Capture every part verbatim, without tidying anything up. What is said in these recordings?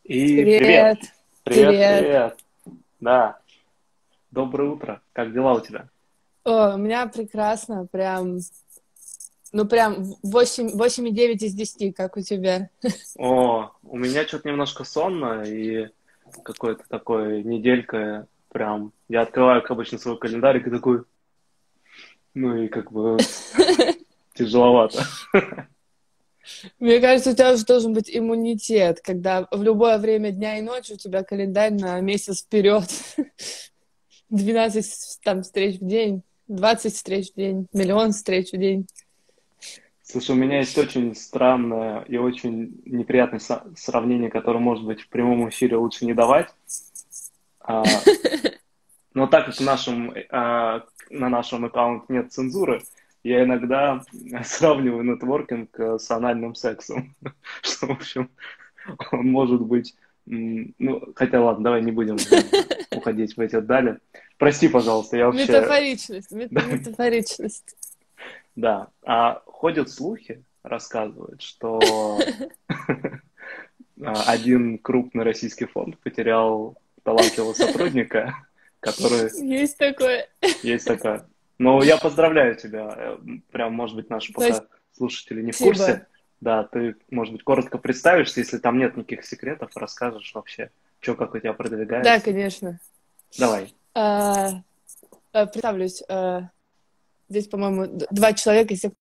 И привет! Привет, Привет, привет. привет! Да, доброе утро. Как дела у тебя? О, у меня прекрасно, прям, ну прям восемь, восемь и девять из десяти, как у тебя. О, у меня что-то немножко сонно и какой-то такой неделька прям. Я открываю, как обычно, свой календарик и такой, ну и как бы тяжеловато. Мне кажется, у тебя уже должен быть иммунитет, когда в любое время дня и ночи у тебя календарь на месяц вперед. Двенадцать там встреч в день, двадцать встреч в день, миллион встреч в день. Слушай, у меня есть очень странное и очень неприятное со- сравнение, которое, может быть, в прямом эфире лучше не давать. А, Но так как в нашем, а, на нашем аккаунте нет цензуры, я иногда сравниваю нетворкинг э, с анальным сексом. Что, в общем, он может быть... м, Ну, хотя ладно, давай не будем э, уходить в эти дали. Прости, пожалуйста, я вообще... Метафоричность, мет- метафоричность. Да. А ходят слухи, рассказывают, что а, один крупный российский фонд потерял талантливого сотрудника, который... Есть такое. Есть такая. Но я поздравляю тебя. Э, Прям, может быть, наши пока слушатели не в Спасибо. курсе. Да, ты, может быть, коротко представишься, если там нет никаких секретов, расскажешь вообще, что, как у тебя Да, продвигается. конечно. Давай. А, а, представлюсь. а, Здесь, по-моему, д- два человека, если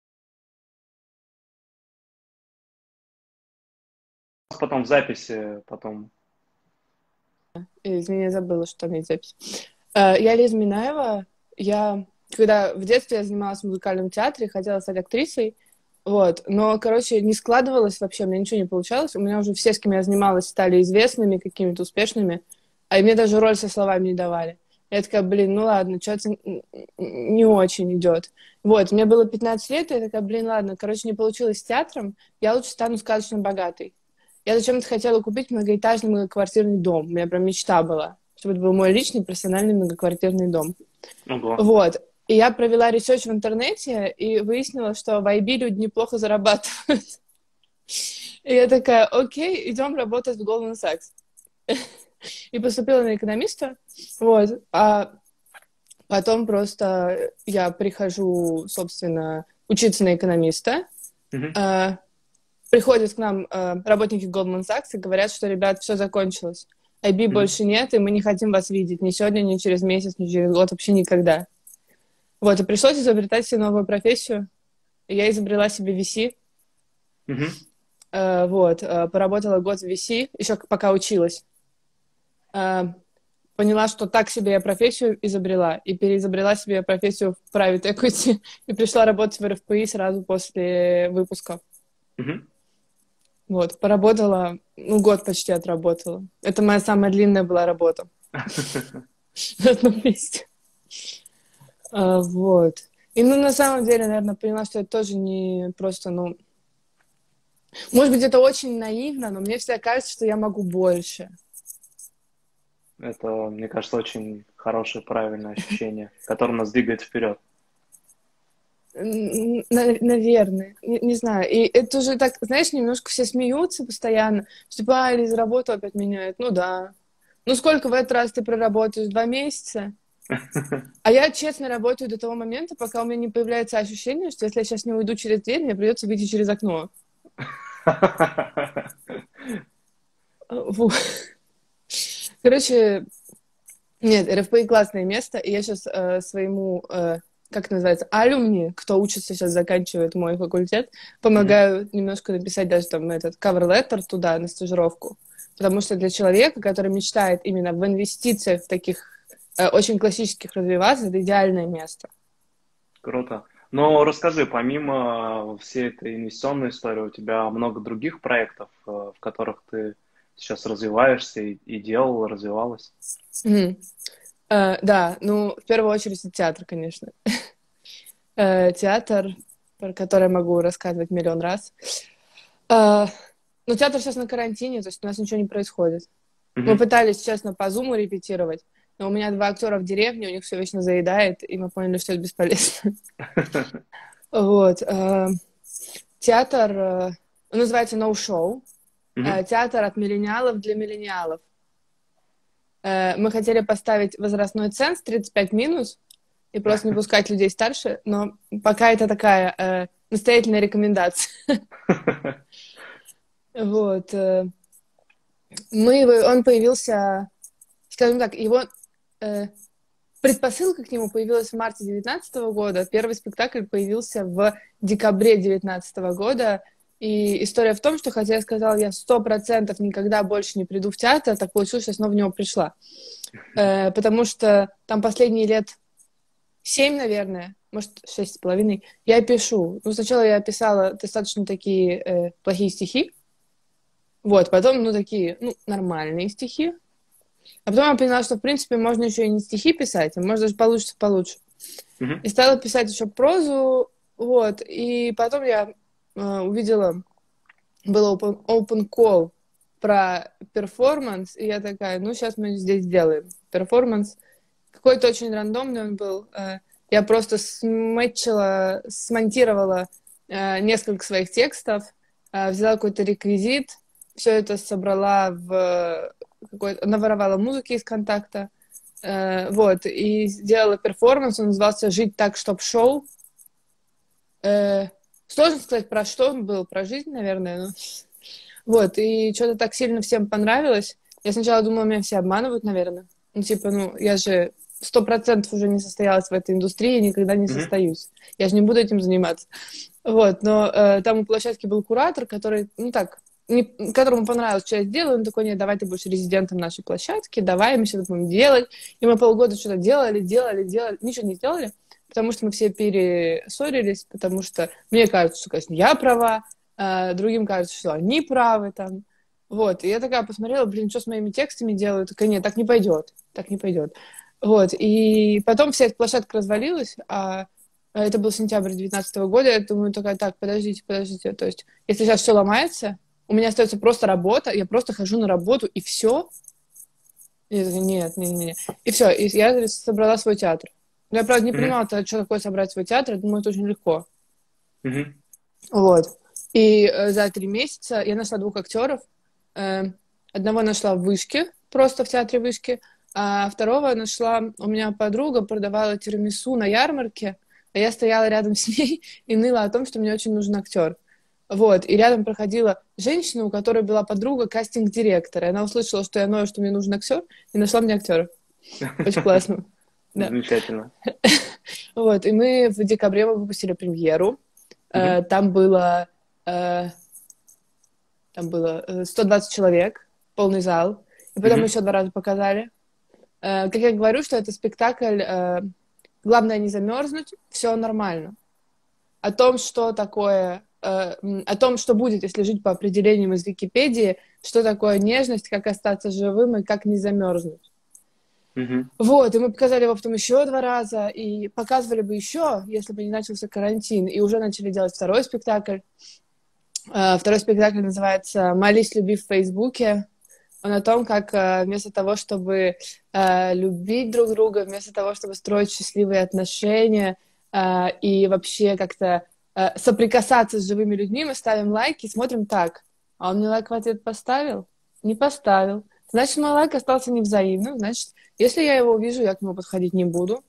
Потом в записи, потом... извини, я забыла, что там есть запись. Э, Я Лиза Минаева. Я, когда в детстве я занималась в музыкальном театре, хотела стать актрисой, вот, но, короче, не складывалось вообще, у меня ничего не получалось. У меня уже все, с кем я занималась, стали известными, какими-то успешными, а и мне даже роль со словами не давали. Я такая, блин, ну ладно, что-то не очень идет. Вот, мне было пятнадцать лет, и я такая, блин, ладно, короче, не получилось с театром, я лучше стану сказочно богатой. Я зачем-то хотела купить многоэтажный многоквартирный дом. У меня прям мечта была, чтобы это был мой личный персональный многоквартирный дом. Ого. Вот. И я провела ресерч в интернете и выяснила, что в ай би люди неплохо зарабатывают. И я такая, окей, идем работать в Goldman Sachs. И поступила на экономиста. Вот. А потом просто я прихожу, собственно, учиться на экономиста. Мгм. А, Приходят к нам э, работники Goldman Sachs и говорят, что, ребят, все закончилось. ай би Мгм. больше нет, и мы не хотим вас видеть ни сегодня, ни через месяц, ни через год, вообще никогда. Вот, и пришлось изобретать себе новую профессию. И я изобрела себе ви си. Мгм. Э, вот, э, поработала год в ви си, еще пока училась. Э, Поняла, что так себе я профессию изобрела, и переизобрела себе профессию в private equity, и пришла работать в эр эф пи и сразу после выпуска. Мгм. Вот, поработала, ну, год почти отработала. Это моя самая длинная была работа на одном месте. А, вот. И, ну, на самом деле, наверное, поняла, что это тоже не просто, ну... Может быть, это очень наивно, но мне всегда кажется, что я могу больше. Это, мне кажется, очень хорошее, правильное ощущение, которое нас двигает вперед. Н- на- Наверное. Не, не знаю. И это уже так, знаешь, немножко все смеются постоянно. Что, типа, а, Лиза работу опять меняет. Ну да. Ну сколько в этот раз ты проработаешь? Два месяца? А я честно работаю до того момента, пока у меня не появляется ощущение, что если я сейчас не уйду через дверь, мне придется выйти через окно. А, вот. Короче, нет, эр эф пи классное место, и я сейчас э, своему, э, как это называется, алюмни, кто учится сейчас, заканчивает мой факультет, Мгм. помогаю немножко написать даже там этот cover letter туда, на стажировку. Потому что для человека, который мечтает именно в инвестициях в таких э, очень классических развиваться, это идеальное место. Круто. Но расскажи, помимо всей этой инвестиционной истории, у тебя много других проектов, э, в которых ты сейчас развиваешься и, и делала, развивалась? Мгм. Э, да, ну, в первую очередь это театр, конечно. Э, театр, про который я могу рассказывать миллион раз. Э, но театр сейчас на карантине, то есть у нас ничего не происходит. Мы Мгм. пытались, честно, по зуму репетировать, но у меня два актера в деревне, у них все вечно заедает, и мы поняли, что это бесполезно. Вот. э, Театр э, он называется No Show. э, театр от миллениалов для миллениалов. Э, мы хотели поставить возрастной ценз тридцать пять минус и просто не пускать людей старше, но пока это такая э, настоятельная рекомендация. Вот. Мы, он появился, скажем так, его э, предпосылка к нему появилась в марте девятнадцатого года. Первый спектакль появился в декабре девятнадцатого года. И история в том, что хотя я сказала, я сто процентов никогда больше не приду в театр, так получилось, что я снова в него пришла. Э, потому что там последние лет семь, наверное, может, шесть с половиной, я пишу. Ну, сначала я писала достаточно такие э, плохие стихи. Вот, потом, ну, такие, ну, нормальные стихи. А потом я поняла, что, в принципе, можно еще и не стихи писать, а может даже получится получше. Mm-hmm. И стала писать еще прозу, вот. И потом я э, увидела, был open, open call про перформанс, и я такая, ну, сейчас мы здесь сделаем перформанс. Какой-то очень рандомный он был. Э, я просто смэтчила, смонтировала э, несколько своих текстов, э, взяла какой-то реквизит, все это собрала в какой-то... Наворовала музыки из контакта. Э, вот. И сделала перформанс. Он назывался «Жить так, чтоб шоу». Э, сложно сказать, про что он был. Про жизнь, наверное. Но... Вот. И что-то так сильно всем понравилось. Я сначала думала, меня все обманывают, наверное. Ну, типа, ну, я же сто процентов уже не состоялась в этой индустрии, и никогда не mm-hmm. состоюсь. Я же не буду этим заниматься. Вот. Но э, там у площадки был куратор, который, ну, так... Не, которому понравилось, что я сделала, он такой: нет, давай ты будешь резидентом нашей площадки, давай мы что-то будем делать. И мы полгода что-то делали, делали, делали, ничего не сделали, потому что мы все перессорились, потому что мне кажется, что, конечно, я права, а другим кажется, что они правы там. Вот, и я такая посмотрела, блин, что с моими текстами делают? Такая: нет, так не пойдет, так не пойдет. Вот, и потом вся эта площадка развалилась, а это был сентябрь девятнадцатого года, я думаю, такая: так, подождите, подождите, то есть, если сейчас все ломается, у меня остается просто работа, я просто хожу на работу, и все. И я такая: нет, нет, нет. И все, и я собрала свой театр. Но я, правда, не mm-hmm. понимала, что такое собрать свой театр, я думаю, это очень легко. Mm-hmm. Вот. И э, за три месяца я нашла двух актеров. Э, одного нашла в Вышке, просто в театре Вышки, а второго нашла... У меня подруга продавала тирамису на ярмарке, а я стояла рядом с ней и ныла о том, что мне очень нужен актер. Вот, и рядом проходила женщина, у которой была подруга кастинг-директора. И она услышала, что я ною, что мне нужен актер, и нашла мне актера. Очень классно. Замечательно. Вот, и мы в декабре мы выпустили премьеру. Там было там было сто двадцать человек, полный зал. И потом еще два раза показали. Как я говорю, что это спектакль, главное не замерзнуть, все нормально. О том, что такое... о том, что будет, если жить по определениям из Википедии, что такое нежность, как остаться живым и как не замерзнуть. Mm-hmm. Вот, и мы показали его потом еще два раза, и показывали бы еще, если бы не начался карантин, и уже начали делать второй спектакль. Второй спектакль называется «Молись, люби в Фейсбуке». Он о том, как вместо того, чтобы любить друг друга, вместо того, чтобы строить счастливые отношения и вообще как-то соприкасаться с живыми людьми, мы ставим лайки и смотрим так: а он мне лайк в ответ поставил? Не поставил. Значит, мой лайк остался невзаимным. Значит, если я его увижу, я к нему подходить не буду.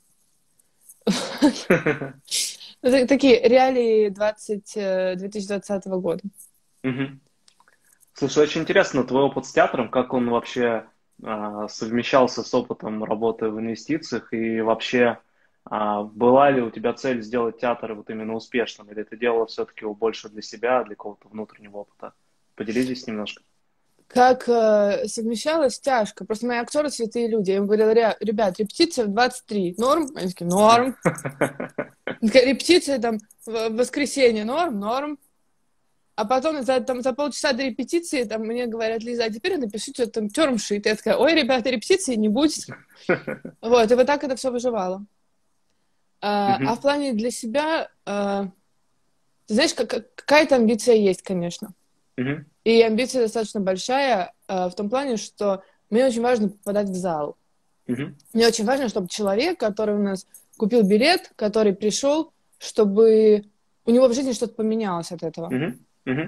Такие реалии две тысячи двадцатого года. Слушай, очень интересно твой опыт с театром, как он вообще совмещался с опытом работы в инвестициях, и вообще... А была ли у тебя цель сделать театр вот именно успешным, или ты делала все-таки его больше для себя, для какого-то внутреннего опыта? Поделитесь немножко. Как э, совмещалось, тяжко. Просто мои актеры святые люди. Я им говорила: ребят, репетиция в двадцать три. Норм? Они такие: норм. Репетиция там в воскресенье. Норм? Норм. А потом за, там, за полчаса до репетиции там, мне говорят: Лиза, а теперь напишите там термшит. Я такая: ой, ребята, репетиции не будет. Вот, и вот так это все выживало. Uh, mm-hmm. А в плане для себя, uh, ты знаешь, как, какая-то амбиция есть, конечно. Mm-hmm. И амбиция достаточно большая uh, в том плане, что мне очень важно попадать в зал. Mm-hmm. Мне очень важно, чтобы человек, который у нас купил билет, который пришел, чтобы у него в жизни что-то поменялось от этого. Mm-hmm. Mm-hmm.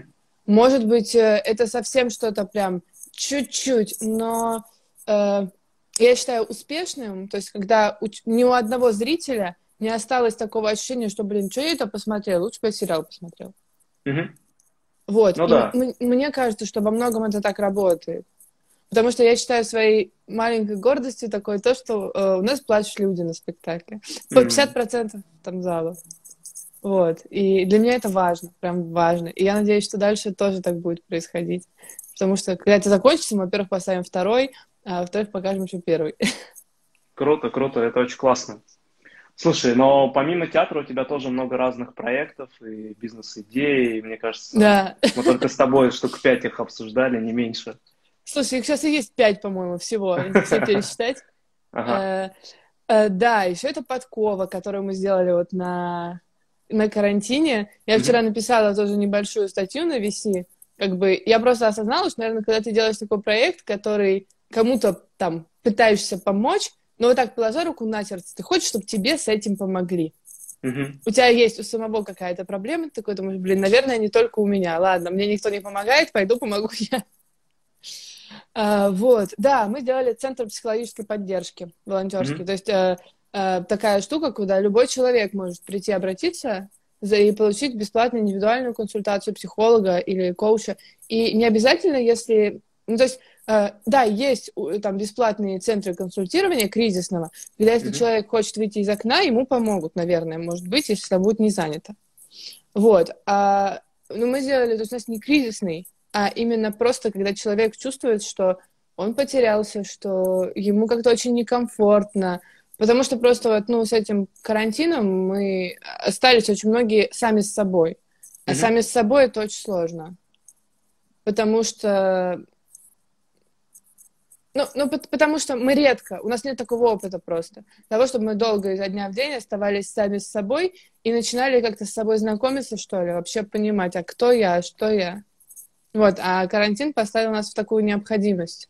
Может быть, э, это совсем что-то прям чуть-чуть, но э, я считаю успешным, то есть когда у, ч- ни у одного зрителя не осталось такого ощущения, что, блин, что я это посмотрел, лучше бы я сериал посмотрел. Мгм. Вот, Ну и м- да. м- мне кажется, что во многом это так работает. Потому что я считаю своей маленькой гордостью такое то, что э, у нас плачут люди на спектакле. По пятьдесят М. процентов там зала. Вот. И для меня это важно, прям важно. И я надеюсь, что дальше тоже так будет происходить. Потому что, когда это закончится, мы, во-первых, поставим второй, а во-вторых, покажем еще первый. Круто, круто, это очень классно. Слушай, но помимо театра у тебя тоже много разных проектов и бизнес-идей. И мне кажется, Да. мы только с тобой штук пять их обсуждали, не меньше. Слушай, их сейчас и есть пять, по-моему, всего, если все пересчитать. Ага. Э, э, Да, еще это подкова, которую мы сделали вот на, на карантине. Я вчера Мгм. написала тоже небольшую статью на ви си. Как бы я просто осознала, что, наверное, когда ты делаешь такой проект, который кому-то там пытаешься помочь, но вот так положа руку на сердце, ты хочешь, чтобы тебе с этим помогли. Мгм. У тебя есть у самого какая-то проблема, ты такой думаешь, блин, наверное, не только у меня. Ладно, мне никто не помогает, пойду помогу я. А, вот, да, мы сделали центр психологической поддержки волонтерский. Мгм. То есть э, э, такая штука, куда любой человек может прийти обратиться за, и получить бесплатную индивидуальную консультацию психолога или коуча. И не обязательно, если... Ну, то есть, э, да, есть у- там бесплатные центры консультирования кризисного, когда если Мгм. человек хочет выйти из окна, ему помогут, наверное, может быть, если это будет не занято. Вот. А, ну, мы сделали, то есть у нас не кризисный, а именно просто, когда человек чувствует, что он потерялся, что ему как-то очень некомфортно, потому что просто вот, ну, с этим карантином мы остались очень многие сами с собой. А Мгм. сами с собой это очень сложно, потому что ну, ну, пот- потому что мы редко, у нас нет такого опыта просто. Того, чтобы мы долго изо дня в день оставались сами с собой и начинали как-то с собой знакомиться, что ли, вообще понимать, а кто я, а что я. Вот, а карантин поставил нас в такую необходимость.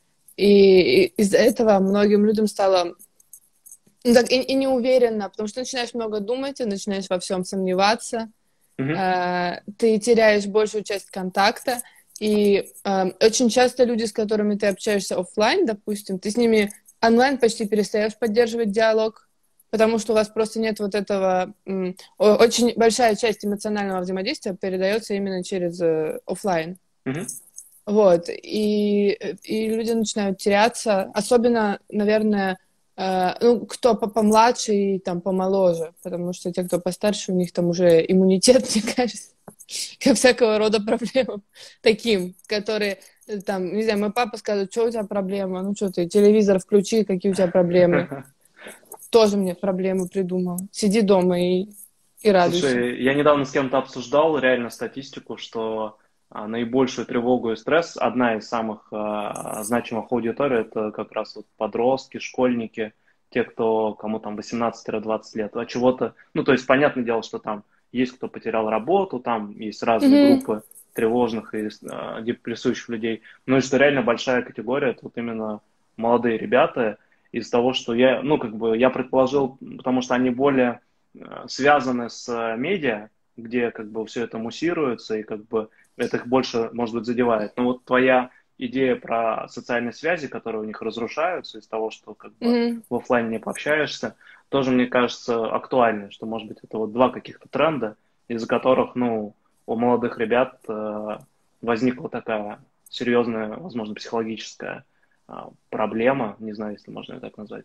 И, и из-за этого многим людям стало ну, так, и, и неуверенно, потому что начинаешь много думать, и начинаешь во всем сомневаться, Мгм. э, ты теряешь большую часть контакта, и э, очень часто люди, с которыми ты общаешься оффлайн, допустим, ты с ними онлайн почти перестаешь поддерживать диалог, потому что у вас просто нет вот этого... м, о- очень большая часть эмоционального взаимодействия передается именно через э, оффлайн. Мгм. Вот, и, и люди начинают теряться, особенно, наверное, э, ну, кто по- помладше и там помоложе, потому что те, кто постарше, у них там уже иммунитет, мне кажется, ко всякого рода проблемам таким, которые э, там, не знаю, мой папа скажет, что у тебя проблема, ну что ты, телевизор включи, какие у тебя проблемы, тоже мне проблемы придумал, сиди дома и, и радуйся. Слушай, я недавно с кем-то обсуждал реально статистику, что а, наибольшую тревогу и стресс, одна из самых а, значимых аудиторий, это как раз вот подростки, школьники, те, кто, кому там восемнадцать-двадцать лет, а чего-то, ну, то есть, понятное дело, что там есть кто потерял работу, там есть разные Мгм. группы тревожных и а, депрессующих людей, но и что реально большая категория, это вот именно молодые ребята, из того, что я, ну, как бы, я предположил, потому что они более э, связаны с э, медиа, где как бы все это муссируется и как бы это их больше, может быть, задевает. Но вот твоя идея про социальные связи, которые у них разрушаются из того, что как бы Мгм. в оффлайне не пообщаешься, тоже, мне кажется, актуальной, что, может быть, это вот два каких-то тренда, из-за которых, ну, у молодых ребят э, возникла такая серьезная, возможно, психологическая а, проблема, не знаю, если можно ее так назвать.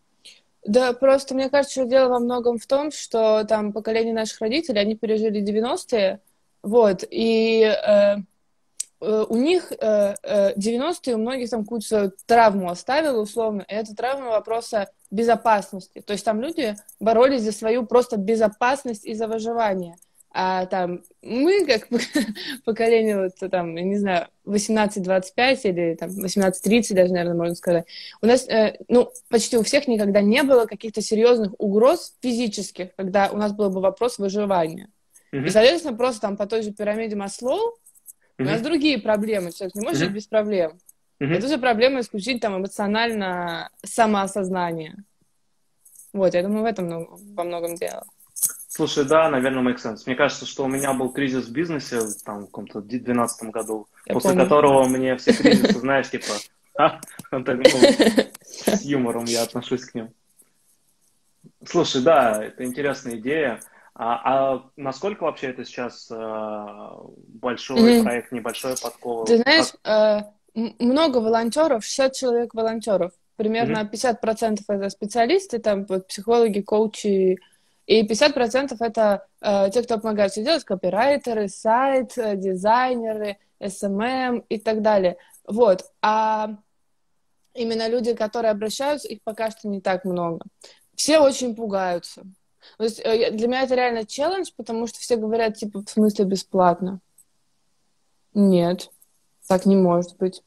Да, просто мне кажется, что дело во многом в том, что там поколение наших родителей, они пережили девяностые, вот, и э, э, у них э, э, девяностые у многих там какую-то травму оставила условно, и это травма вопроса безопасности. То есть там люди боролись за свою просто безопасность и за выживание. А там мы, как поколение, вот там, я не знаю, восемнадцать двадцать пять или там восемнадцать тридцать даже, наверное, можно сказать, у нас, э, ну, почти у всех никогда не было каких-то серьезных угроз физических, когда у нас был бы вопрос выживания. И, Мгм. соответственно, просто там по той же пирамиде Маслоу у нас Мгм. другие проблемы. Человек не может жить Мгм. без проблем. Это Мгм. же проблема исключительно там эмоционально самоосознание. Вот, я думаю, в этом ну, во многом дело. Слушай, да, наверное, make sense. Мне кажется, что у меня был кризис в бизнесе там, в каком-то две тысячи двенадцатом году, Я после помню. которого мне все кризисы, знаешь, типа, а, вот так, ну, с юмором я отношусь к ним. Слушай, да, это интересная идея. А, а насколько вообще это сейчас э, большой Мгм. проект, небольшой Ты подкова? знаешь, Как? э, м- много волонтеров, шестьдесят человек волонтеров. Примерно Мгм, пятьдесят процентов это специалисты, там вот, психологи, коучи, и пятьдесят процентов это э, те, кто помогает все делать, копирайтеры, сайт, э, дизайнеры, эс эм эм и так далее. Вот. А именно люди, которые обращаются, их пока что не так много. Все очень пугаются. То есть э, для меня это реально челлендж, потому что все говорят, типа, в смысле бесплатно? Нет, так не может быть.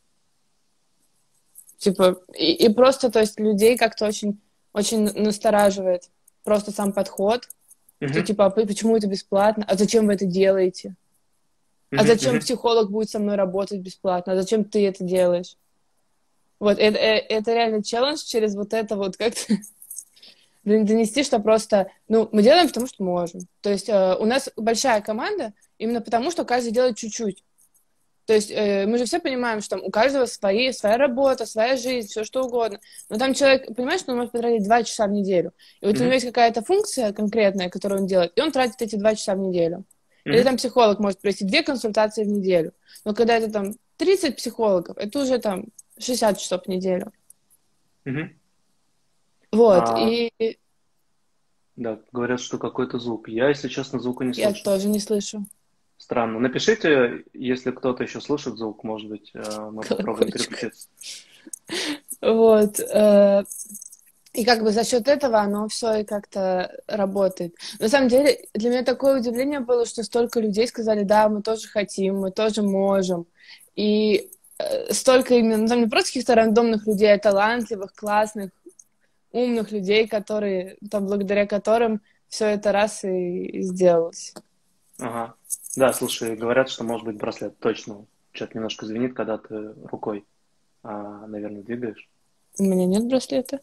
Типа, и, и просто, то есть, людей как-то очень, очень настораживает просто сам подход, что, мгм, типа, а п- почему это бесплатно? А зачем вы это делаете? А мгм, зачем мгм. психолог будет со мной работать бесплатно? А зачем ты это делаешь? Вот, это, э- это реально челлендж через вот это вот как-то донести, что просто, ну, мы делаем, потому что можем. То есть э, у нас большая команда именно потому, что каждый делает чуть-чуть. То есть э, мы же все понимаем, что там у каждого свои, своя работа, своя жизнь, все что угодно. Но там человек, понимаешь, что он может потратить два часа в неделю. И вот у него Мгм. есть какая-то функция конкретная, которую он делает, и он тратит эти два часа в неделю. Или Мгм. там психолог может провести две консультации в неделю. Но когда это там тридцать психологов, это уже там шестьдесят часов в неделю. Мгм. Вот, А, и да, говорят, что какой-то звук. Я, если честно, звука не я слышу. тоже не слышу Странно. Напишите, если кто-то еще слышит звук, может быть, э, мы попробуем колокольчик. переключиться. Вот. э, И как бы за счет этого оно все и как-то работает. На самом деле, для меня такое удивление было, что столько людей сказали, да, мы тоже хотим, мы тоже можем. И э, столько именно, ну, там не просто каких-то рандомных людей, а талантливых, классных, умных людей, которые, там, благодаря которым все это раз и, и сделалось. Ага. Да, слушай, говорят, что может быть браслет. Точно. Что-то немножко звенит, когда ты рукой, а, наверное, двигаешь. У меня нет браслета.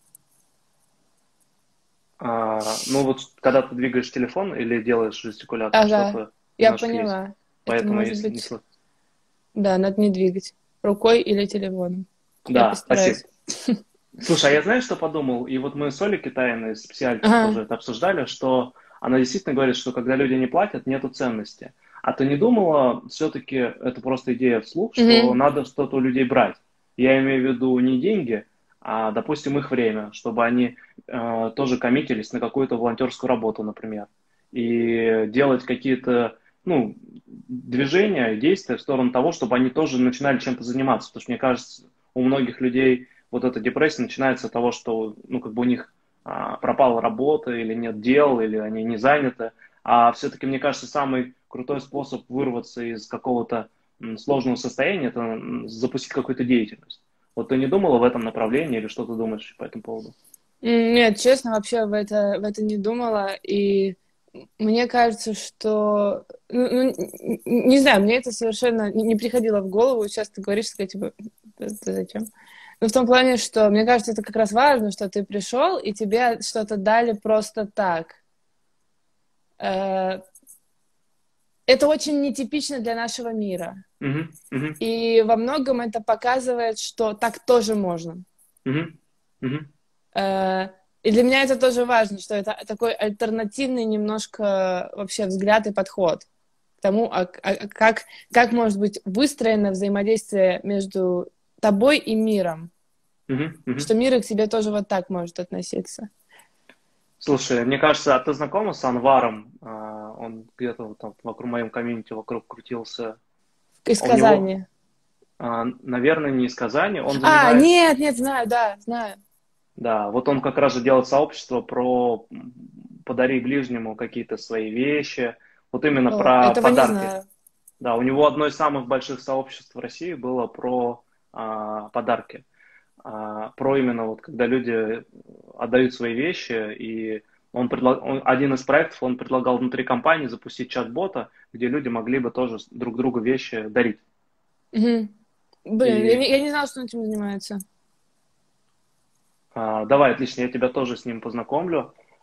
А, ну вот, когда ты двигаешь телефон или делаешь жестикуляцию, Ага, что-то я немножко есть. поняла. Это Поэтому может если не быть, слышно. да, надо не двигать рукой или телефоном. Я Да, спасибо. постараюсь. Слушай, а я знаю, что подумал, и вот мы с Олей Китаиной из Псиальтис тоже Ага. это обсуждали, что она действительно говорит, что когда люди не платят, нету ценности. А ты не думала, все-таки это просто идея вслух, что Мгм. надо что-то у людей брать? Я имею в виду не деньги, а, допустим, их время, чтобы они э, тоже коммитились на какую-то волонтерскую работу, например, и делать какие-то, ну, движения, действия в сторону того, чтобы они тоже начинали чем-то заниматься. Потому что, мне кажется, у многих людей вот эта депрессия начинается с того, что, ну, как бы у них а, пропала работа, или нет дел, или они не заняты. А все-таки, мне кажется, самый крутой способ вырваться из какого-то м, сложного состояния – это м, запустить какую-то деятельность. Вот ты не думала в этом направлении, или что ты думаешь по этому поводу? М, Нет, честно, вообще в это, в это не думала. И мне кажется, что... Ну, ну, н- н- не знаю, мне это совершенно не не приходило в голову. Сейчас ты говоришь, сказать, типа, «Ты- ты зачем? Ну, в том плане, что мне кажется, это как раз важно, что ты пришел, и тебе что-то дали просто так. Э, Это очень нетипично для нашего мира. Мгм, мгм, И во многом это показывает, что так тоже можно. мгм, мгм. Э, И для меня это тоже важно, что это такой альтернативный немножко вообще взгляд и подход к тому, а, а как, как может быть выстроено взаимодействие между тобой и миром, Мгм, что мгм. мир и к тебе тоже вот так может относиться. Слушай, мне кажется, а ты знакома с Анваром? А, Он где-то вот там вокруг моем комьюнити вокруг крутился. Из А у него, Казани. а, наверное, не из Казани. Он А, занимается, нет, нет, знаю, да, знаю. да, вот он как раз же делает сообщество про м, подари ближнему какие-то свои вещи. Вот именно О, про этого не подарки. знаю. Да, у него одно из самых больших сообществ в России было про а, подарки. А, про именно вот когда люди отдают свои вещи, и он, предлаг... он один из проектов, он предлагал внутри компании запустить чат-бота, где люди могли бы тоже друг другу вещи дарить. Мгм. Блин, я И не, я не знала, что он этим занимается. а, давай, отлично, я тебя тоже с ним познакомлю.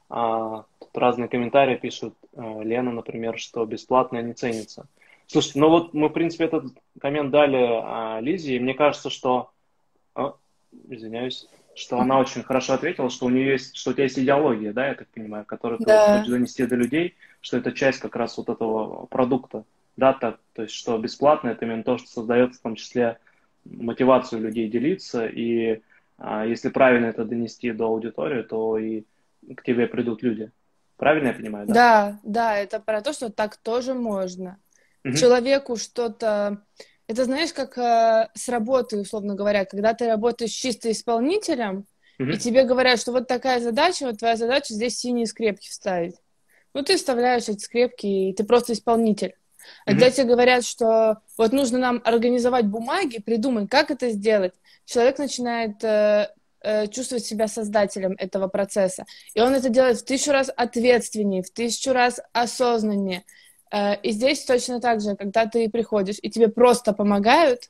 А, тут разные комментарии пишут. А, Лена, например, что бесплатное не ценится. Слушайте, ну вот мы, в принципе, этот коммент дали а, Лизе, и мне кажется, что, а, извиняюсь, что она очень хорошо ответила, что у нее есть, что у тебя есть идеология, да, я так понимаю, которую ты вот хочешь Да, донести до людей, что это часть как раз вот этого продукта, да, так, то есть что бесплатно это именно то, что создает в том числе мотивацию людей делиться, и а, если правильно это донести до аудитории, то и к тебе придут люди. Правильно я понимаю, да? да, да, это про то, что так тоже можно. Мгм, Человеку что-то... Это знаешь, как э, с работы, условно говоря, когда ты работаешь чисто исполнителем, и мгм, тебе говорят, что вот такая задача, вот твоя задача здесь синие скрепки вставить. Ну, ты вставляешь эти скрепки, и ты просто исполнитель. А когда мгм, тебе говорят, что вот нужно нам организовать бумаги, придумать, как это сделать, человек начинает э, э, чувствовать себя создателем этого процесса. И он это делает в тысячу раз ответственнее, в тысячу раз осознаннее. Э, и здесь точно так же, когда ты приходишь, и тебе просто помогают,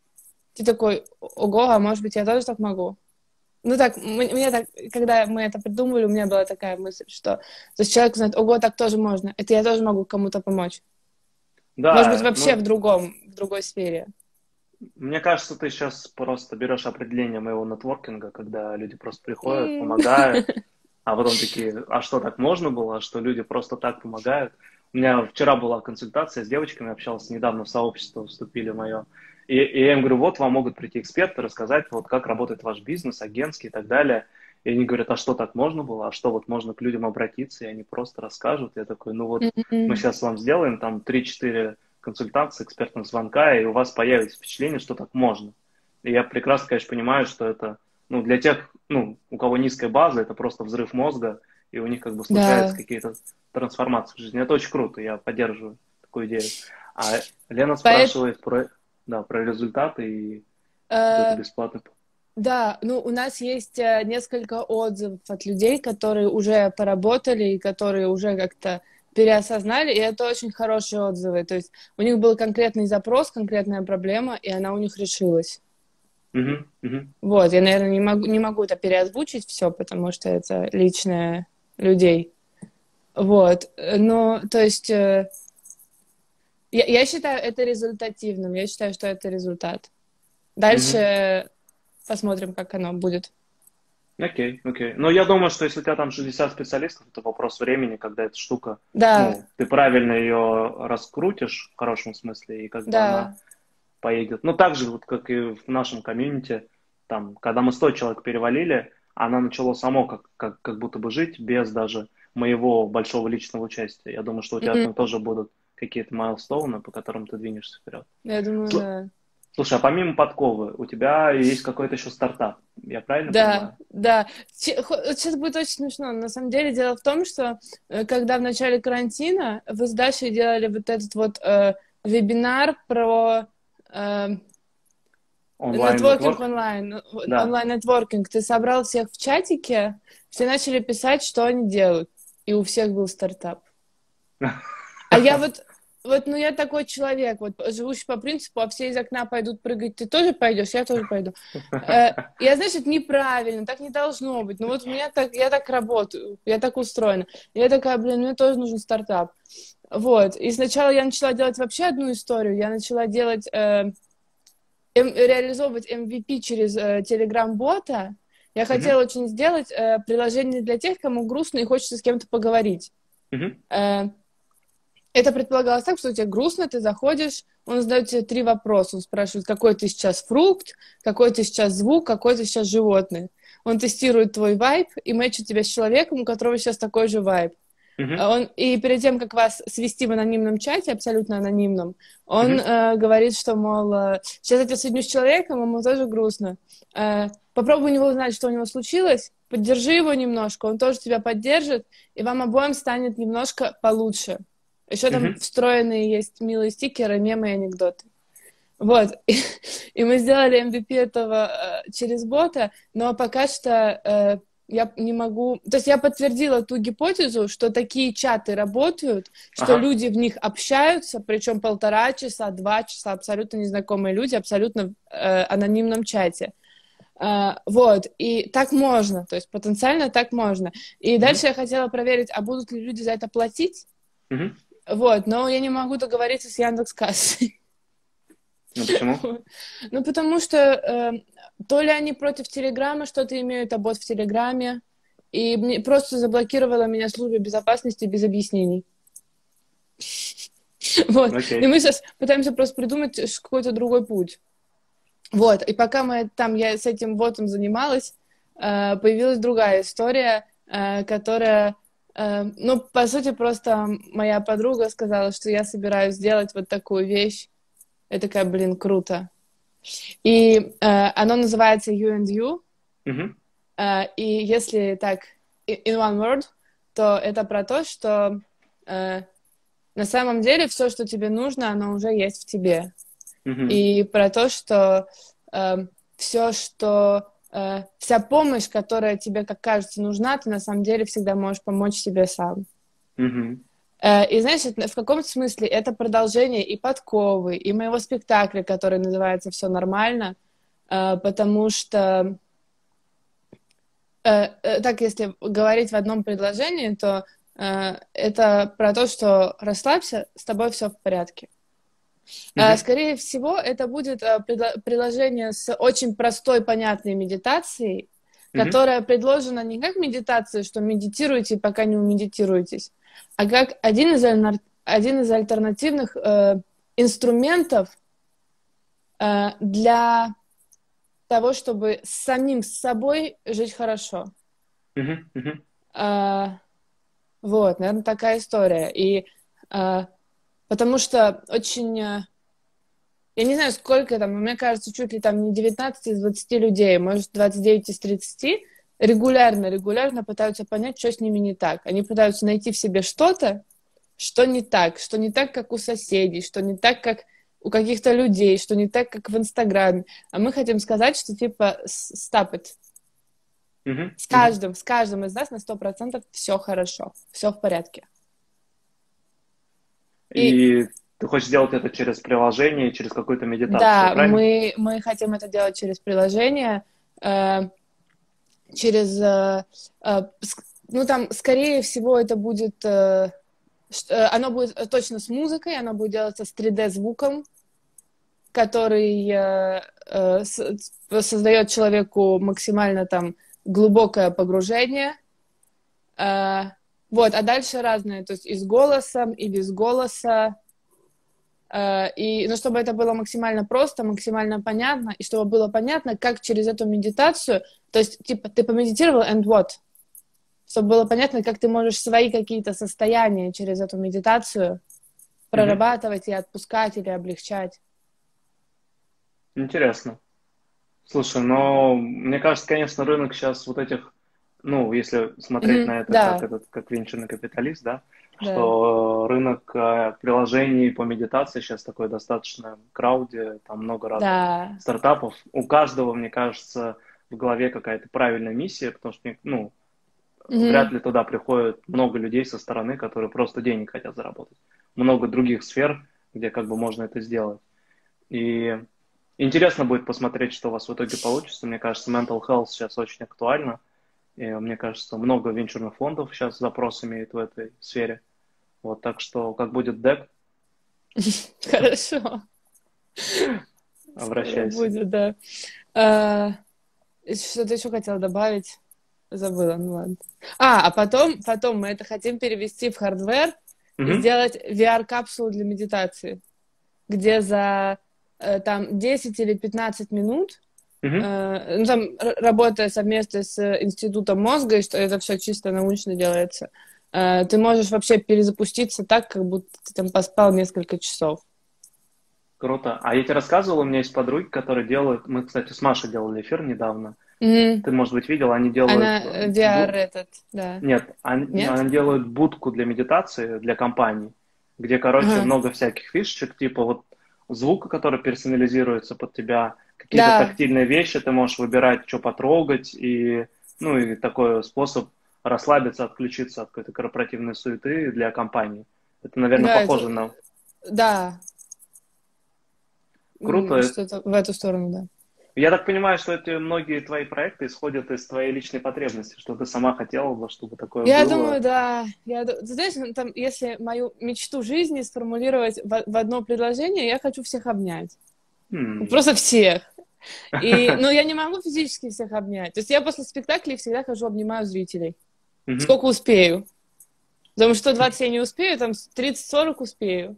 ты такой, ого, а может быть, я тоже так могу? Ну так, м- мне так, когда мы это придумывали, у меня была такая мысль, что то есть человек знает, ого, так тоже можно, это я тоже могу кому-то помочь. Может быть, да, вообще в ну, другом, в другой сфере. мне кажется, ты сейчас просто берешь определение моего нетворкинга, когда люди просто приходят, М. помогают, а потом такие, а что, так можно было? А что люди просто так помогают? У меня вчера была консультация с девочками, общался недавно в сообщество, вступили в мое. И, и я им говорю, вот вам могут прийти эксперты, рассказать, вот как работает ваш бизнес, агентский и так далее. И они говорят, а что так можно было? А что вот можно к людям обратиться, и они просто расскажут. Я такой, ну вот мы М. сейчас вам сделаем там три-четыре консультации, экспертных звонка, и у вас появится впечатление, что так можно. И я прекрасно, конечно, понимаю, что это ну, для тех, ну, у кого низкая база, это просто взрыв мозга, и у них как бы случаются Да. какие-то трансформации в жизни. Это очень круто, я поддерживаю такую идею. А Лена Поэт, спрашивает про, да, про результаты и вот это э, бесплатно. да, ну у нас есть э, несколько отзывов от людей, которые уже поработали и которые уже как-то переосознали, и это очень хорошие отзывы. То есть у них был конкретный запрос, конкретная проблема, и она у них решилась. Мгм, мгм, Вот, я, наверное, не могу, не могу это переозвучить все, потому что это личное людей. Вот, э, но, то есть, э, я, я считаю это результативным, я считаю, что это результат. мгм. Дальше посмотрим, как оно будет. Окей, окей. Но я думаю, что если у тебя там шестьдесят специалистов, это вопрос времени, когда эта штука, Да, ну, ты правильно ее раскрутишь в хорошем смысле, и как бы она да. поедет. Ну, так же, вот как и в нашем комьюнити, там, когда мы сто человек перевалили, она начала само как, как, как будто бы жить без даже моего большого личного участия. Я думаю, что у тебя Мгм. там тоже будут какие-то майлстоуны, по которым ты двинешься вперед. Я думаю, Слу- да. Слушай, а помимо подковы, у тебя есть какой-то еще стартап, я правильно Да, понимаю? да. Че- хо- вот сейчас будет очень смешно. На самом деле дело в том, что э, когда в начале карантина вы с Дашей делали вот этот вот э, вебинар про э, нетворкинг Онлайн-нетворк? онлайн, э, Да. онлайн-нетворкинг, ты собрал всех в чатике, все начали писать, что они делают. И у всех был стартап. А я вот, вот, ну я такой человек, вот живущий по принципу, а все из окна пойдут прыгать, ты тоже пойдешь, я тоже пойду. Э, Я, знаешь, это неправильно, так не должно быть. Ну вот у меня так, я так работаю, я так устроена. Я такая, блин, мне тоже нужен стартап. Вот. И сначала я начала делать вообще одну историю. Я начала делать, э, эм- реализовывать эм ви пи через э, Telegram-бота. Я Мгм, хотела очень сделать э, приложение для тех, кому грустно и хочется с кем-то поговорить. мгм, Э, Это предполагалось так, что тебе грустно, ты заходишь, он задает тебе три вопроса. Он спрашивает, какой ты сейчас фрукт, какой ты сейчас звук, какой ты сейчас животное. Он тестирует твой вайб и мэчит тебя с человеком, у которого сейчас такой же вайб. мгм, А Он, и перед тем, как вас свести в анонимном чате, абсолютно анонимном, он мгм, э, говорит, что, мол, э, сейчас я тебя соединю с человеком, ему тоже грустно. Э, попробуй у него узнать, что у него случилось, поддержи его немножко, он тоже тебя поддержит, и вам обоим станет немножко получше. Еще там мгм. встроенные есть милые стикеры, мемы и анекдоты. Вот. И, и мы сделали эм ви пи этого э, через бота, но пока что э, я не могу... То есть я подтвердила ту гипотезу, что такие чаты работают, что Ага. люди в них общаются, причем полтора часа, два часа, абсолютно незнакомые люди, абсолютно в э, анонимном чате. А, вот, и так можно, то есть потенциально так можно. И дальше я хотела проверить, а будут ли люди за это платить? Мгм. Вот, но я не могу договориться с Яндекс.Кассой. Ну почему? Ну, потому что э, то ли они против Телеграма что-то имеют, а бот в Телеграме, и мне просто заблокировала меня служба безопасности без объяснений. Вот, и Окей. мы сейчас пытаемся просто придумать ш- какой-то другой путь. Вот, и пока мы там, я с этим ботом занималась, э, появилась другая история, э, которая, э, ну, по сути, просто моя подруга сказала, что я собираюсь сделать вот такую вещь. Я такая, блин, круто. И э, оно называется You and You. Мгм. Э, и если так, i- in one word, то это про то, что э, на самом деле все, что тебе нужно, оно уже есть в тебе. Мгм. И про то, что все, что э, вся помощь, которая тебе, как кажется, нужна, ты на самом деле всегда можешь помочь себе сам. Мгм. Э, и знаешь, это- в каком-то смысле это продолжение и подковы, и моего спектакля, который называется «Все нормально», э, потому что э, э, так, если говорить в одном предложении, то э, это про то, что расслабься, с тобой все в порядке. Э, Мгм. Скорее всего, это будет э, предло- приложение с очень простой, понятной медитацией, Мгм. которая предложена не как медитация, что медитируйте, пока не умедитируетесь, а как один из, альнар- один из альтернативных э, инструментов э, для того, чтобы с самим с собой жить хорошо. Мгм. Мгм. Э, вот, наверное, такая история. И э, потому что очень... э, Я не знаю, сколько там, но мне кажется, чуть ли там не девятнадцать из двадцати людей, может, двадцать девять из тридцати регулярно, регулярно пытаются понять, что с ними не так. Они пытаются найти в себе что-то, что не так, что не так, как у соседей, что не так, как у каких-то людей, что не так, как в Инстаграме. А мы хотим сказать, что типа stop it. Мгм. С Мгм. каждым, с каждым из нас на сто процентов все хорошо, все в порядке. И И ты хочешь сделать это через приложение, через какую-то медитацию, да, правильно? мы, мы хотим это делать через приложение, э, через, э, э, ну там, скорее всего, это будет, э, э, оно будет точно с музыкой, оно будет делаться с три дэ-звуком, который э, э, создает человеку максимально там глубокое погружение. Э, вот, а дальше разные, то есть и с голосом, и без голоса. И, ну, чтобы это было максимально просто, максимально понятно, и чтобы было понятно, как через эту медитацию, то есть, типа, ты помедитировал, and what? Чтобы было понятно, как ты можешь свои какие-то состояния через эту медитацию Мгм. прорабатывать и отпускать или облегчать. Интересно. Слушай, но мне кажется, конечно, рынок сейчас вот этих, ну, если смотреть Мгм. на это как Да, этот, как венчурный капиталист, да, да, что рынок э, приложений по медитации сейчас такой достаточно крауде, там много разных да. стартапов. У каждого, мне кажется, в голове какая-то правильная миссия, потому что, ну, вряд Мгм. ли туда приходит много людей со стороны, которые просто денег хотят заработать. Много других сфер, где как бы можно это сделать. И интересно будет посмотреть, что у вас в итоге получится. Мне кажется, mental health сейчас очень актуально. И мне кажется, много венчурных фондов сейчас запрос имеют в этой сфере. Вот, так что, как будет дек, Хорошо. Скоро обращайся. будет, да. А, что-то еще хотела добавить. Забыла, ну ладно. А, а потом, потом мы это хотим перевести в хардвер и Мгм, сделать ви ар-капсулу для медитации, где за э, там десять или пятнадцать минут, мгм. э, ну, там, р- работая совместно с Институтом мозга, и что это все чисто научно делается, э, ты можешь вообще перезапуститься так, как будто ты там поспал несколько часов. Круто. А я тебе рассказывал, у меня есть подруги, которые делают... Мы, кстати, с Машей делали эфир недавно. Мгм. Ты, может быть, видел, они делают... Она э, э, ви ар бу- этот, да. Нет, они, Нет? они делают будку для медитации для компаний, где, короче, Ага. много всяких фишечек, типа вот звука, который персонализируется под тебя, какие-то Да, тактильные вещи, ты можешь выбирать, что потрогать, и, ну, и такой способ расслабиться, отключиться от какой-то корпоративной суеты для компании. Это, наверное, да, похоже это, на... да, М, Круто, что-то в эту сторону, да. Я так понимаю, что эти многие твои проекты исходят из твоей личной потребности, что ты сама хотела бы, чтобы такое Я было. думаю, да. Я, ду- ты знаешь, ну, там, если мою мечту жизни сформулировать в, в одно предложение, я хочу всех обнять. М. Просто всех. И, ну, я не могу физически всех обнять. То есть я после спектаклей всегда хожу, обнимаю зрителей. Мгм. Сколько успею. Потому что двадцать я не успею, там тридцать-сорок успею.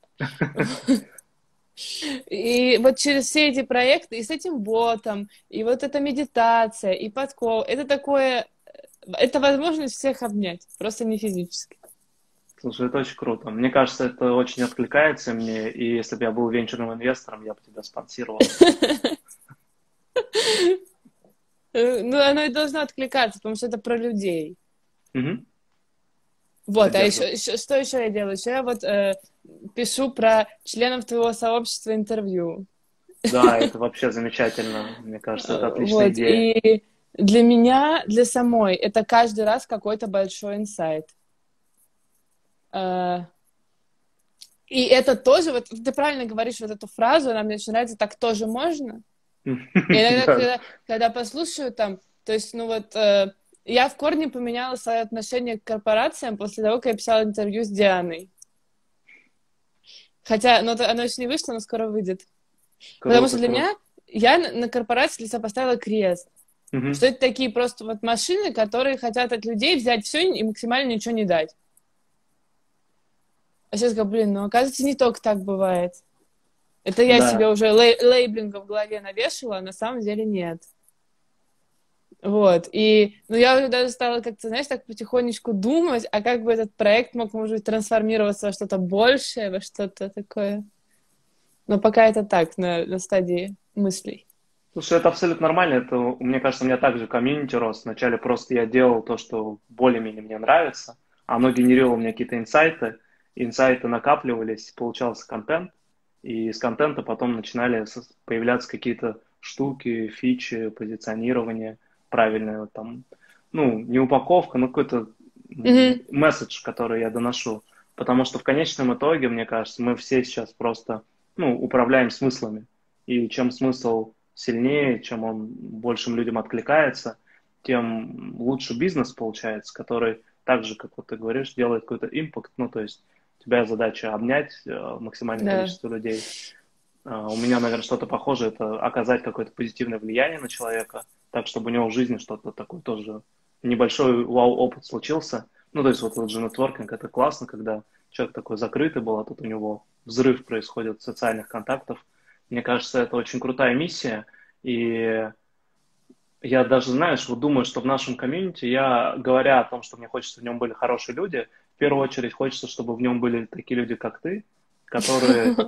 И вот через все эти проекты, и с этим ботом, и вот эта медитация, и подкол, это такое, это возможность всех обнять, просто не физически. Слушай, это очень круто. Мне кажется, это очень откликается мне, и если бы я был венчурным инвестором, я бы тебя спонсировал. Э, Ну, оно и должно откликаться, потому что это про людей. Мгм. Вот, а Поддерживаю. еще, еще- что еще я делаю? Еще я вот э, пишу про членов твоего сообщества интервью. Да, это вообще замечательно. Мне кажется, это Э, отличная Вот, идея. и для меня, для самой, это каждый раз какой-то большой инсайт. Э, И это тоже, вот ты правильно говоришь вот эту фразу, она мне очень нравится, так тоже можно. И иногда, Да. когда, когда послушаю там, то есть, ну вот, э, я в корне поменяла свое отношение к корпорациям после того, как я писала интервью с Дианой. Хотя, ну, это- оно еще не вышло, но скоро выйдет. Потому что Круто, для круто. меня, я на, на корпорации для себя поставила крест. Мгм. Что это такие просто вот машины, которые хотят от людей взять все и максимально ничего не дать. А сейчас говорю, блин, ну, оказывается, не только так бывает. Это я себе Да. уже лей- лейблинга в голове навешала, а на самом деле нет. Вот. И, ну, я уже даже стала как-то, знаешь, так потихонечку думать, а как бы этот проект мог, может быть, трансформироваться во что-то большее, во что-то такое. Но пока это так, на, на стадии мыслей. Слушай, это абсолютно нормально. Это, мне кажется, у меня также комьюнити рос. Вначале просто я делал то, что более-менее мне нравится, а оно генерировало мне какие-то инсайты. Инсайты накапливались, получался контент, и из контента потом начинали с- появляться какие-то штуки, фичи, позиционирование правильное, вот там, ну, не упаковка, но какой-то м, Мгм. месседж, который я доношу. Потому что в конечном итоге, мне кажется, мы все сейчас просто, ну, управляем смыслами. И чем смысл сильнее, чем он большим людям откликается, тем лучше бизнес получается, который так же, как вот ты говоришь, делает какой-то импакт. Ну, то есть у тебя задача обнять э, максимальное Да. количество людей. А, У меня, наверное, что-то похожее, это оказать какое-то позитивное влияние на человека, так, чтобы у него в жизни что-то такое тоже, небольшой вау-опыт случился. Ну, то есть вот этот же нетворкинг, это классно, когда человек такой закрытый был, а тут у него взрыв происходит социальных контактов. Мне кажется, это очень крутая миссия, и я даже, знаешь, вот думаю, что в нашем комьюнити, я, говоря о том, что мне хочется, в нем были хорошие люди, в первую очередь хочется, чтобы в нем были такие люди, как ты, которые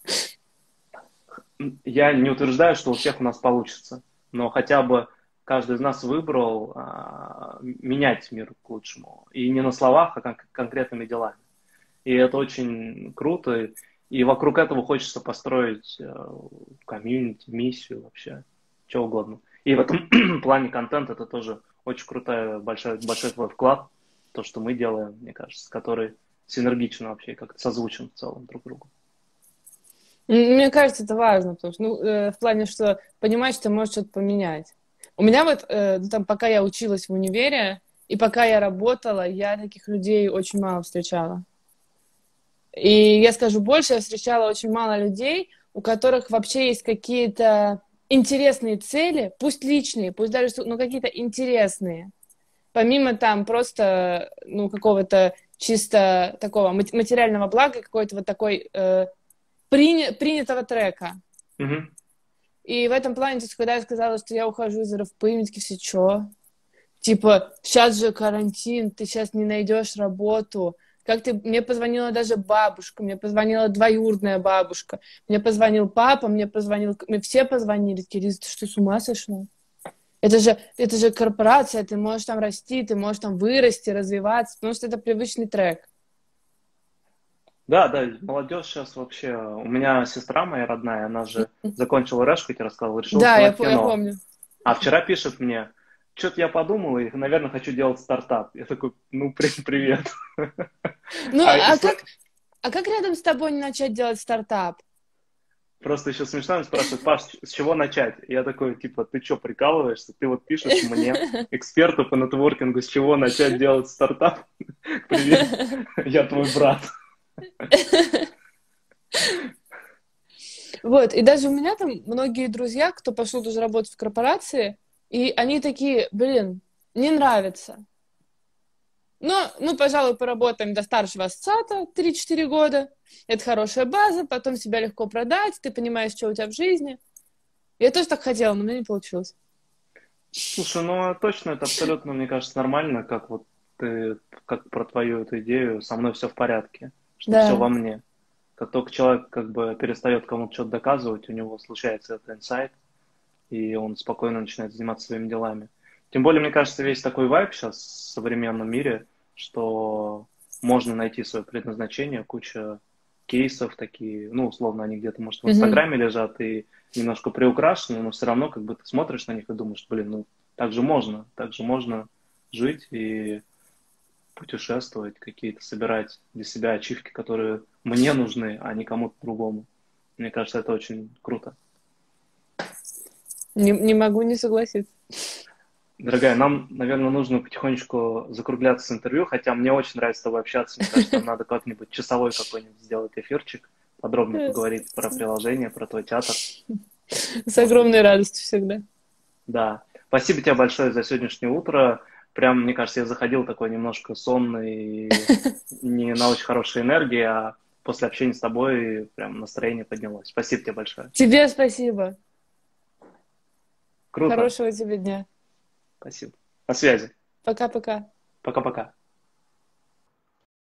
я не утверждаю, что у всех у нас получится, но хотя бы каждый из нас выбрал а, менять мир к лучшему. И не на словах, а кон- конкретными делами. И это очень круто. И вокруг этого хочется построить э, комьюнити, миссию вообще, что угодно. И в этом плане контент это тоже очень крутой, большой, большой твой вклад. То, что мы делаем, мне кажется, который синергичен вообще, как-то созвучен в целом друг другу. М, Мне кажется, это важно, потому что, ну, э, в плане, что понимать, что ты можешь что-то поменять. У меня вот, э, ну, там, пока я училась в универе и пока я работала, я таких людей очень мало встречала. И я скажу больше, я встречала очень мало людей, у которых вообще есть какие-то интересные цели, пусть личные, пусть даже, ну, какие-то интересные. Помимо там просто, ну, какого-то чисто такого мат- материального блага, какой-то вот такой э, приня- принятого трека. Мгм. И в этом плане, то есть, когда я сказала, что я ухожу из эр эф пэ, мне такие все, чё? Типа, сейчас же карантин, ты сейчас не найдешь работу. Как ты... Мне позвонила даже бабушка, мне позвонила двоюродная бабушка, мне позвонил папа, мне позвонил... Мне все позвонили. Такие, Лиза, ты что, с ума сошла? Это же, это же корпорация, ты можешь там расти, ты можешь там вырасти, развиваться, потому что это привычный трек. Да, да, молодежь сейчас вообще... У меня сестра моя родная, она же закончила рэш, как я рассказывал, решила Да, я, снимать по- я кино. помню. А вчера пишет мне, что-то я подумал и, наверное, хочу делать стартап. Я такой, ну, при- привет. Ну, А, и а сра- как, а как рядом с тобой не начать делать стартап? Просто еще смешно, он спрашивает: Паш, с чего начать? Я такой, типа, ты что, прикалываешься? Ты вот пишешь мне, эксперту по нетворкингу, с чего начать делать стартап? Привет, я твой брат. Вот, и даже у меня там многие друзья, кто пошел тоже работать в корпорации, и они такие, блин, не нравится. Но, ну, пожалуй, поработаем до старшего ассоциата три-четыре года. Это хорошая база, потом себя легко продать, ты понимаешь, что у тебя в жизни. Я тоже так хотела, но у меня не получилось. Слушай, ну точно, это абсолютно, мне кажется, нормально, как вот ты, как про твою эту идею, со мной все в порядке, что все Да. во мне. Как только человек как бы перестает кому-то что-то доказывать, у него случается этот инсайт, и он спокойно начинает заниматься своими делами. Тем более, мне кажется, весь такой вайб сейчас в современном мире, что можно найти свое предназначение, куча кейсов такие, ну, условно, они где-то, может, в Мгм. Инстаграме лежат и немножко приукрашены, но все равно как бы ты смотришь на них и думаешь, блин, ну, так же можно, так же можно жить и путешествовать, какие-то собирать для себя ачивки, которые мне нужны, а не кому-то другому. Мне кажется, это очень круто. Не, не могу не согласиться. Дорогая, нам, наверное, нужно потихонечку закругляться с интервью, хотя мне очень нравится с тобой общаться. Мне кажется, нам надо как-нибудь часовой какой-нибудь сделать эфирчик, подробно поговорить про приложение, про твой театр. С Может быть. огромной радостью всегда. Да. Спасибо тебе большое за сегодняшнее утро. Прям, мне кажется, я заходил такой немножко сонный, не на очень хорошей энергии, а после общения с тобой прям настроение поднялось. Спасибо тебе большое. Тебе спасибо. Круто. Хорошего тебе дня. Спасибо. На связи. Пока-пока. Пока-пока.